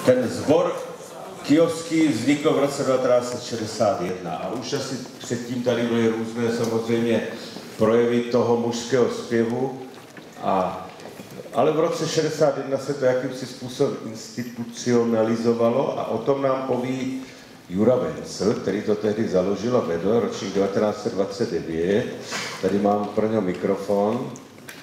Ten sbor kyjovský vznikl v roce 1961 a už asi předtím tady byly různé samozřejmě projevy toho mužského zpěvu, ale v roce 61 se to jakýmsi způsobem institucionalizovalo a o tom nám poví Jura Vencel, který to tehdy založil a vedl, ročník 1929. Tady mám pro něho mikrofon.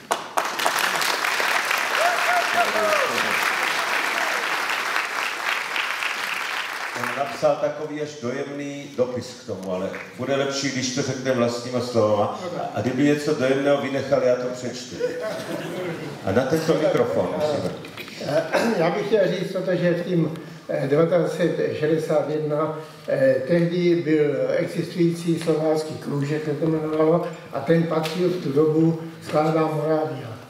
Napsal takový až dojemný dopis k tomu, ale bude lepší, když to řekne vlastníma slovama. A kdyby něco dojemného vynechal, já to přečtu. A na tento mikrofon musíme. Já bych chtěl říct, protože v tím 1961 tehdy byl existující slovácký kroužek, jak to jmenovalo, a ten patřil v tu dobu Skladba Moravia.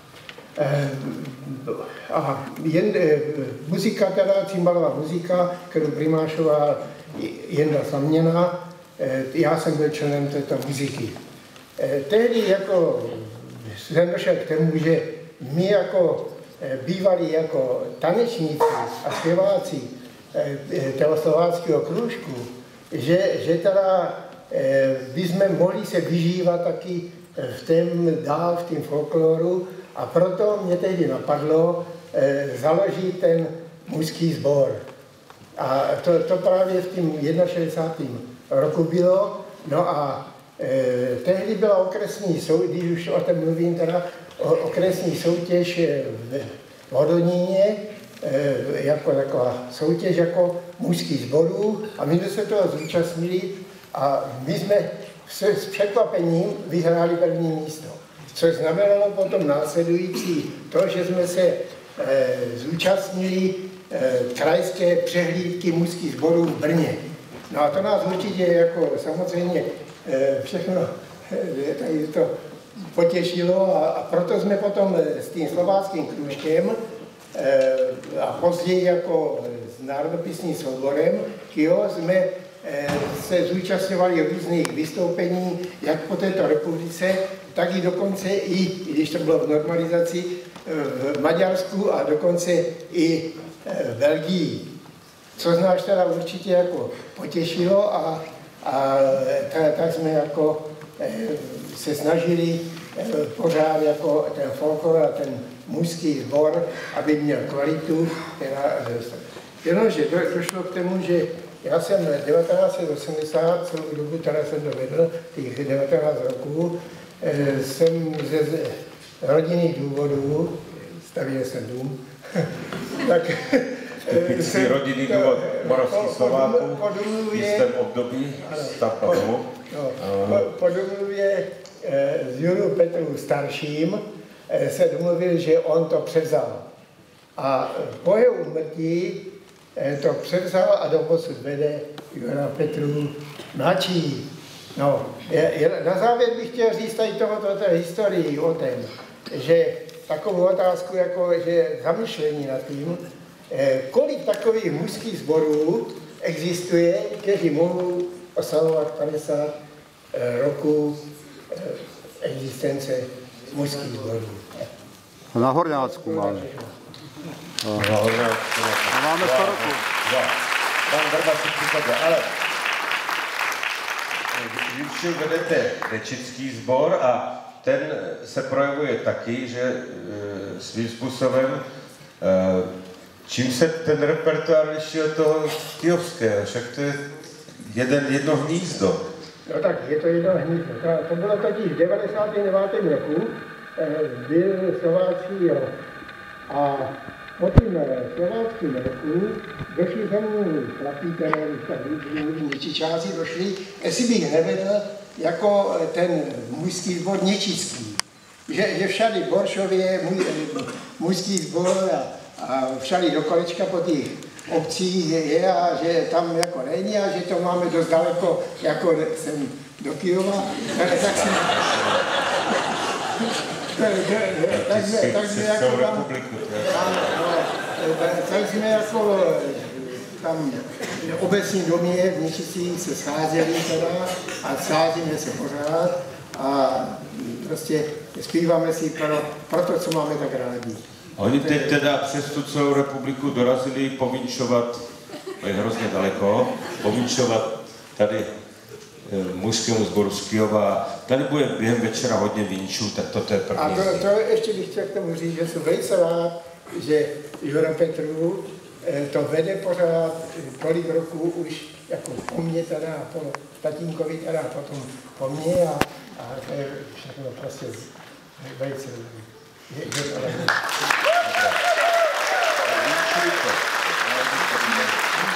A jen muzika, teda cimbalová muzika, kterou primášoval Jenda Slaměna, já jsem byl členem této muziky. Tehdy jako jsem došel k tomu, že my jako bývalí jako tanečníci a zpěváci toho slováckého kroužku, že teda bychom mohli se vyžívat taky v tom folkloru, a proto mě tehdy napadlo založit ten mužský sbor. A to právě v tím 61. roku bylo. No a tehdy byla okresní soutěž, když už o tom mluvím, teda okresní soutěž v Hodoníně, jako taková soutěž jako mužských sborů, a my jsme se toho zúčastnili a my jsme s překvapením vyhráli první místo. Což znamenalo potom následující to, že jsme se zúčastnili krajské přehlídky mužských sborů v Brně. No a to nás určitě jako samozřejmě všechno tady to potěšilo a proto jsme potom s tím slováckým kroužkem a později jako s národopisným souborem KIO jsme se zúčastňovali různých vystoupení, jak po této republice, tak i dokonce i když to bylo v normalizaci, v Maďarsku a dokonce i v Belgii. Což nás teda určitě jako potěšilo a tak jsme jako se snažili pořád jako ten folklor a ten mužský sbor, aby měl kvalitu. Jenomže došlo k tomu, že já jsem 1980, celou dobu, teda jsem dovedl, těch 19 roků, jsem ze rodinných důvodů, stavěl jsem dům, tak typický rodinný důvod moravských Slováků v jistém období stavba domu. Po domluvě s Jurou Petrou starším se domluvil, že on to převzal. A po jeho úmrtí to převzal a doposud vede Jura Petru mladší. No, na závěr bych chtěl říct tady tohoto historii o tom, že takovou otázku, jako že zamyšlení nad tím, kolik takových mužských sborů existuje, kteří mohou oslavovat 50 roků existence mužských sborů. Na Horňácku máme. Na Horňácku. Máme 100 roků. Pan Vrba si připadne, ale vy vedete Dečický sbor a ten se projevuje taky, že svým způsobem, čím se ten repertoár liší od toho kyjovského, však to je jedno hnízdo. No tak, je to jedno hnízdo. To bylo totiž v 99. roku, byl slovácký rok. A po tím slováckým roku došli za mnou chlapí, které Něčičáci došli, jestli bych nevedl jako ten mužský sbor Něčický. Že všady v Boršově mužský sbor a všady do kolečka po těch obcích je a že tam jako není a že to máme dost daleko, jako jsem do Kyjova, tak jsme jako tam v obecním domě v Něčicích se scházeli teda a scházíme se pořád a prostě zpíváme si pro to, co máme tak rádi. Oni teď teda přes tu celou republiku dorazili povinčovat, to je hrozně daleko, povinčovat tady mužskému sboru z Kyjova. Tady bude během večera hodně vinčů, tak to je první. A to ještě bych chtěl k tomu říct, že jsem velice rád, že Jura Petru to vede pořád tolik roků už jako po mně teda, po tatínkovi teda, potom po mně a to je všechno prostě velice, je to